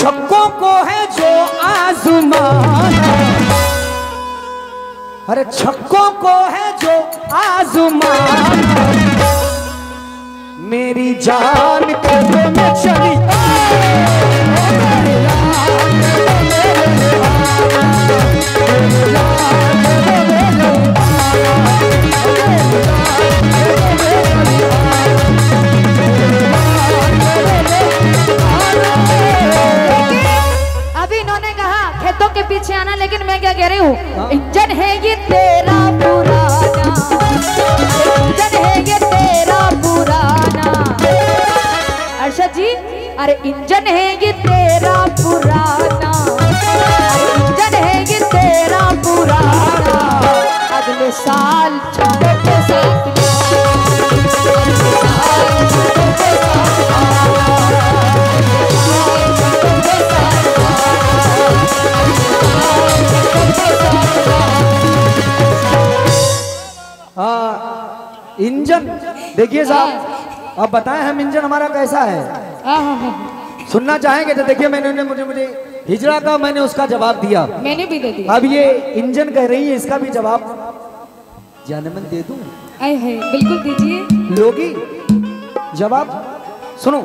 छक्कों को है जो आज़माना, अरे छक्कों को है जो आज़माना, मेरी जान कदम में चली पीछे आना, लेकिन मैं क्या कह रही हूँ, इंजन है ये तेरा पुराना, इंजन है ये तेरा पुराना। अर्षद जी, अरे इंजन है ये तेरा पुराना, इंजन है ये तेरा पुराना, अगले साल छठों के साथ इंजन। देखिए साहब, अब बताएं हम इंजन हमारा कैसा है, सुनना चाहेंगे तो देखिए मैंने मुझे हिजरा का मैंने उसका जवाब दिया, मैंने भी दे दिया। अब ये इंजन कह रही है, इसका भी जवाब जानमन दे दूं? आए है, बिल्कुल दीजिए। लोगी जवाब सुनो।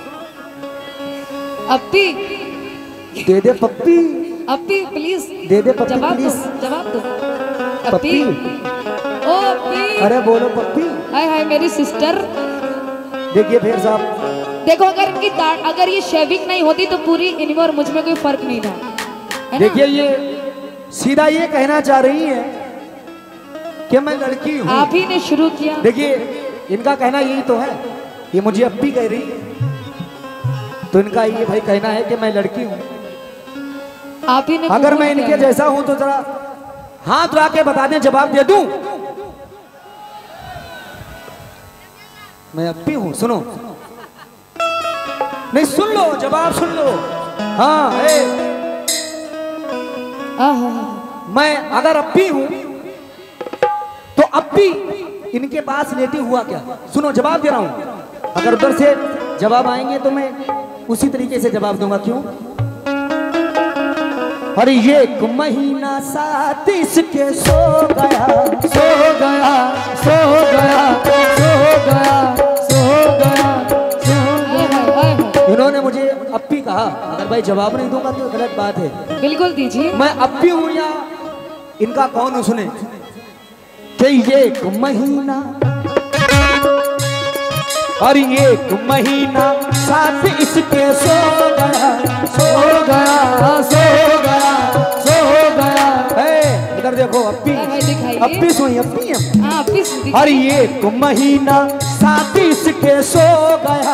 अप्पी दे दे पप्पी, अप्पी प्लीज दे दे पप्पी, जवाब दो, प्लीज जवाब दो। पप्पी, ओ अप्पी, अरे बोलो पप्पी। हाय हाय मेरी सिस्टर। देखिए फिर साहब, देखो अगर इनकी अगर ये शेविंग नहीं होती तो पूरी इनमें और मुझ में कोई फर्क नहीं था। देखिए ये सीधा ये कहना चाह रही है कि मैं लड़की हूँ। आप ही ने शुरू किया। देखिए इनका कहना यही तो है, ये मुझे अप्पी कह रही है, तो इनका ये भाई कहना है कि मैं लड़की हूँ। आप ही ने, अगर मैं इनके जैसा हूं तो जरा हाथ ला के बता दें, जवाब दे दूं। मैं अप्पी हूं, सुनो। नहीं सुन लो, जवाब सुन लो। हाँ मैं अगर अप्पी हूं तो अप्पी इनके पास लेटी हुआ क्या? सुनो जवाब दे रहा हूं, अगर उधर से जवाब आएंगे तो मैं उसी तरीके से जवाब दूंगा। क्यों? अरे एक महीना साथ इसके सो गया, सो गया, सो गया, सो गया, सो गया, सो गया। इन्होंने मुझे अप्पी कहा, अगर भाई जवाब नहीं दूंगा तो गलत बात है। बिल्कुल दीजिए। मैं अप्पी हूं या इनका कौन हूं? सुने कि एक महीना और एक महीना साथ इसके सो गया, सो गया, सो गया, सो गया। इधर देखो अप्पी, अप्पी सोई, अप्पी और एक महीना साथ इसके सो गया,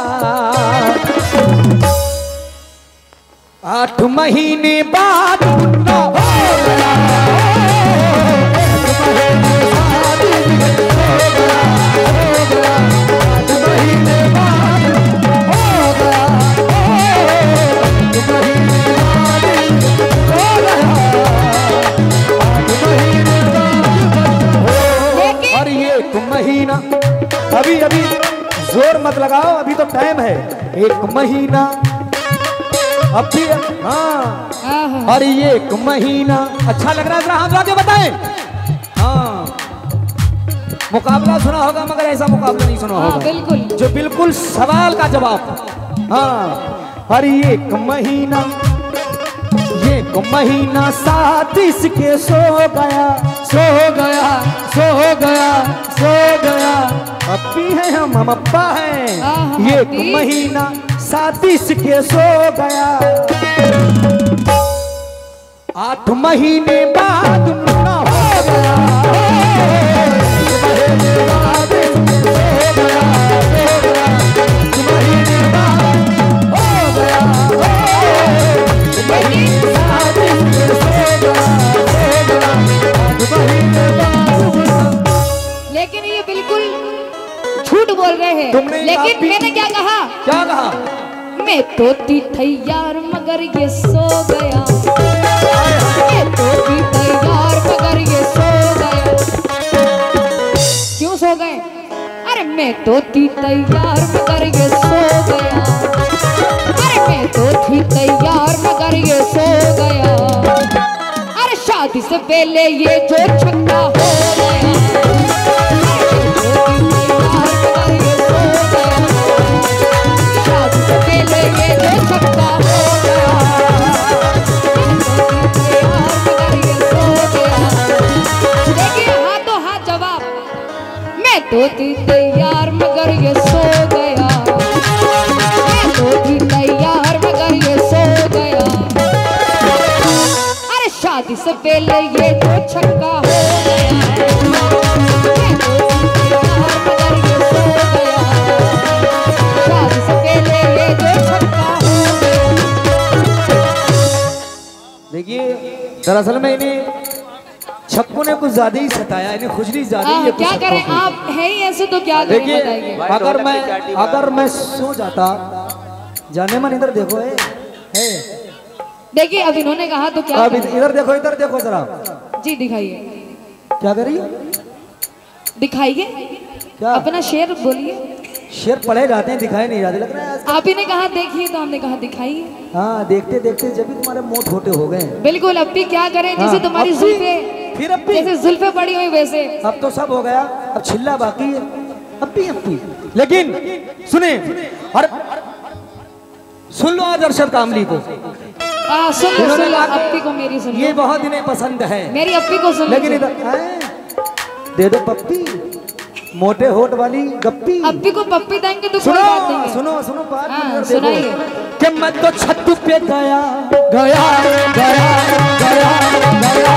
8 महीने बाद मुन्ना हो गया, 8 महीने बाद हो गया, हो गया, 8 महीने बाद हो गया, 8 महीने बाद हो गया, 8 महीने बाद। और ये 1 महीना, अभी अभी जोर मत लगाओ, अभी तो टाइम है। 1 महीना अभी, हाँ, और ये 1 महीना अच्छा लग रहा है, जरा हाथ लगा के बताएं। हाँ, मुकाबला सुना होगा मगर ऐसा मुकाबला नहीं सुना होगा। बिल्कुल, जो बिल्कुल सवाल का जवाब। हाँ, और ये 1 महीना, ये 1 महीना साथ इसके सो गया, सो गया, सो गया, सो गया। अप्पी है हम अप्पा हैं। ये 1 महीना साथ इसके सो गया, 8 महीने बाद मुन्ना हो गया, 8 महीने बाद हो गया, 8 महीने बाद हो गया, 8 महीने बाद हो गया, 8 महीने बाद। लेकिन ये बिल्कुल झूठ बोल रहे हैं। लेकिन मैंने क्या कहा? क्या कहा? मैं तो थी तैयार मगर ये सो गया, मैं तो थी तैयार मगर ये सो गया। क्यों सो गए? अरे मैं तो थी तैयार मगर ये सो गया, अरे मैं तो थी तैयार मगर ये सो गया। अरे शादी से पहले ये जो छक्का हो गया। शादी से पहले ये जो छक्का हो गया। मगर ये सो गया। देखिए हाथों हाथ जवाब। मैं तो थी तैयार मगर ये सो गया। मैं तो थी तैयार मगर ये सो गया। अरे शादी से पहले ये जो छक्का हो गया। मैं तो थी तैयार मगर ये सो गया। शादी से पहले ये जो छक्का हो गया। देखिए दरअसल में इन्हें छक्कों ने कुछ ज्यादा ही सताया, इन्हें खुजली ज्यादा ही है। क्या करें, आप है ही ऐसे तो क्या करें बताइए। अगर मैं सो जाता, जाने मन इधर देखो है। देखिए अब इन्होंने कहा तो क्या अब इधर देखो जरा। जी दिखाइए। क्या करिए, दिखाइए क्या अपना शेर बोलिए। शेर पढ़े जाते हैं, दिखाई नहीं जाते, लग रहा है। आप ही ने कहा देखिए तो हमने कहा दिखाइए। हाँ देखते देखते जब भी तुम्हारे मुंह छोटे हो गए। बिल्कुल अब भी क्या करें, जैसे तुम्हारी जुल्फे, फिर अब भी जैसे जुल्फे पड़ी हुई वैसे। अब तो सब हो गया, अब छिल्ला बाकी है। अब भी लेकिन सुने और सुन लो आज अरशद कामली को। सुन लो अप्पी को मेरी सुन लो। ये बहुत इन्हें पसंद है मेरी अप्पी को सुन। लेकिन इधर दे दो पप्पी, मोटे होठ वाली गप्पी। अप्पी को पप्पी देंगे तो कोई बात नहीं है। सुनो बात। हाँ, सुनाइए। कि मैं तो छत पे गया गया गया गया गया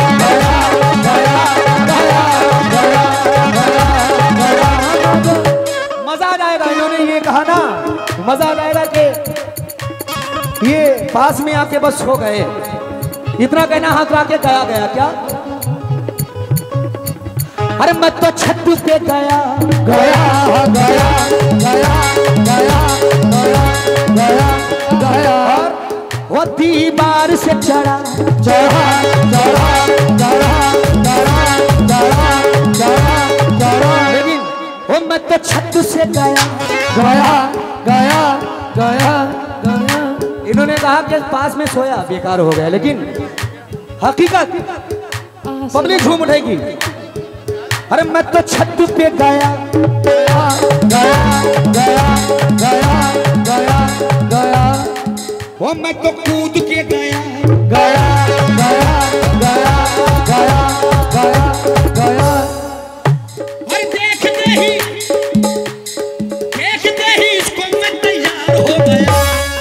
मजा आ जाएगा। इन्होंने ये कहा ना, मजा आ जाएगा कि ये पास में आके बस हो गए। इतना कहना हाथ आके गया गया क्या। अरे मैं तो छत पे गया गया गया गया गया गया गया वो दीवार से चढ़ा चढ़ा चढ़ा चढ़ा चढ़ा चढ़ा चढ़ा चढ़ा। लेकिन वो मैं तो छत से गया गया गया गया गया। इन्होंने कहा कि पास में सोया बेकार हो गया, लेकिन हकीकत पब्लिक झूम उठेगी। अरे मैं तो छत पे गया गया गया गया गया गया वो मैं तो कूद के गया गया गया गया गया गया गया। और देखते ही इसको मैं तैयार हो गया।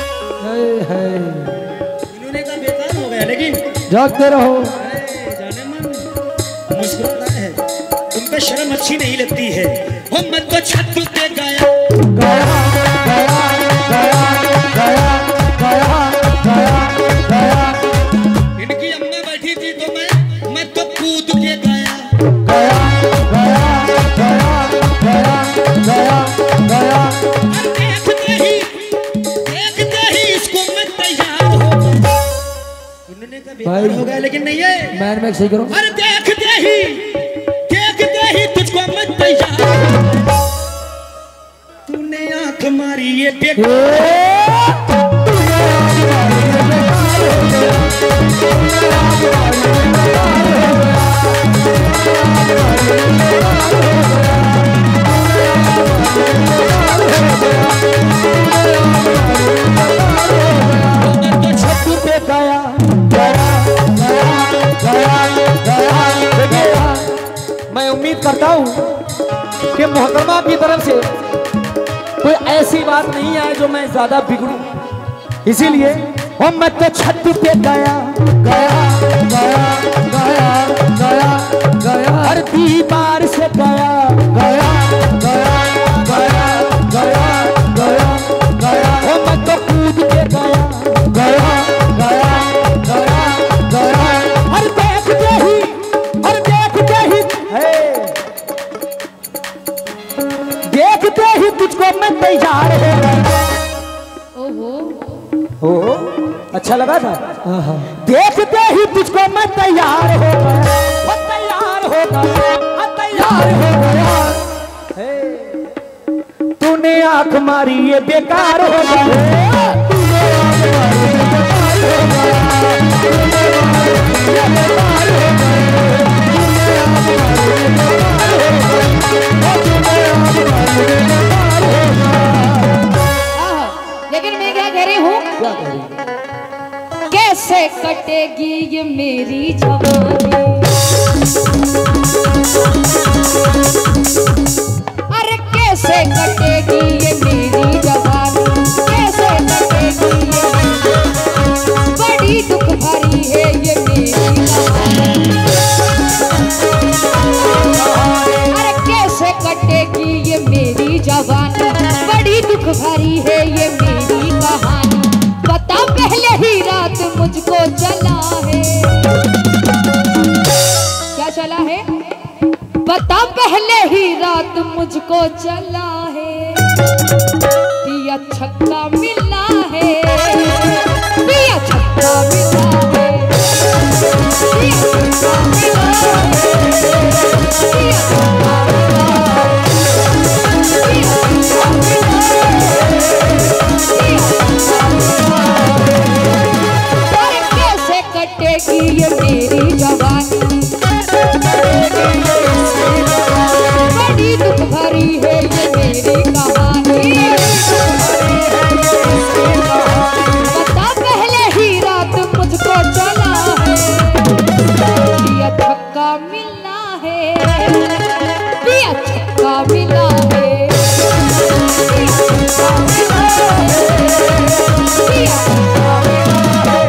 इन्होंने कहा बेकार हो गया, लेकिन जागते रहो। जाने मन मुस्कुराता है, तुमको शर्म अच्छी नहीं लगती है। हम मैं तो छत पे गया गया गया गया गया गया गया गया। इनकी अम्मा बैठी थी तो मैं तो कूद के गया गया गया गया गया गया गया। देखते ही इसको मैं तैयार हो गया। इन्होंने कहा बेकार हो गया, लेकिन नहीं है। मैन में सही करो। अरे देखते ही तुझको मैं तैयार। तूने आंख मारी ये छत पे गया गया गया गया गया। मैं उम्मीद करता हूँ कि मोहतरमा की तरफ से कोई ऐसी बात नहीं है जो मैं ज्यादा बिगड़ूं, इसीलिए और मैं तो छत पे गया गया गया गया गया गया। हर दीवार से गया गया गया गया गया गया गया। और मैं तो कूद के गया गया गया गया गया। हर देखते ही तुझको मैं तैयार हो गया। ओहो अच्छा लगा था। देखते ही तुझको मैं तैयार हो गया, तैयार हो गया, तैयार हो गया। तूने आंख मारी ये बेकार हो गया। लेकिन मैं क्या कह रही हूँ, क्या कह रही? कैसे कटेगी ये मेरी जवानी, अरे कैसे कटेगी ये मेरी जवानी, कैसे कटेगी ये, बड़ी दुख भरी है ये मेरी कहानी, अरे कैसे कटेगी ये मेरी जवानी, बड़ी दुख भरी है ये मेरी कहानी, बता पहले ही रात मुझको चला है, क्या चला है, बता पहले ही रात मुझको चला है, पिया छक्का मिला है, पिया छक्का मिला है, पिया छक्का मिला है, पिया छक्का मिला है, पिया छक्का मिला है, अरे कैसे कटेगी ये मेरी जवानी, बड़ी दुख भरी है ये मेरी कहानी, बता पहले ही रात मुझको चला है, पिया छक्का मिला है, पिया छक्का मिला है, पिया छक्का मिला है, पिया छक्का मिला है।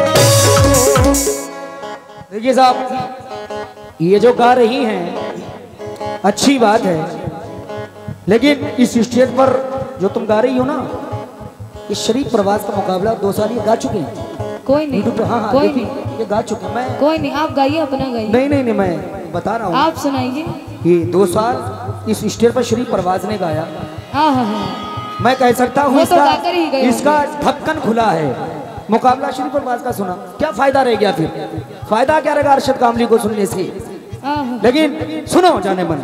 देखिए साहब, ये जो गा रही हैं अच्छी बात है, लेकिन इस स्टेज पर जो तुम गा रही हो ना, इस शरीफ प्रवास का मुकाबला 2 साल ये गा चुके हैं कोई नहीं, यूट्यूब पे। हाँ हाँ, कोई देखिए, नहीं, ये गा चुके हैं। मैं कोई नहीं, आप गाइए, अपना गाइए, नहीं नहीं नहीं, मैं बता रहा हूँ, आप सुनाइए। ये 2 साल इस स्टेज पर शरीफ प्रवास ने गाया। हाँ हाँ हाँ, मैं कह सकता हूँ वो तो गाकर ही गए इसका ढक्कन खुला है। मुकाबला शरीफ प्रवास का सुना, क्या फायदा रह गया फिर? फायदा क्या रहेगा अरशद कामली को सुनने से? हाँ हाँ। लेकिन सुनो जाने मन,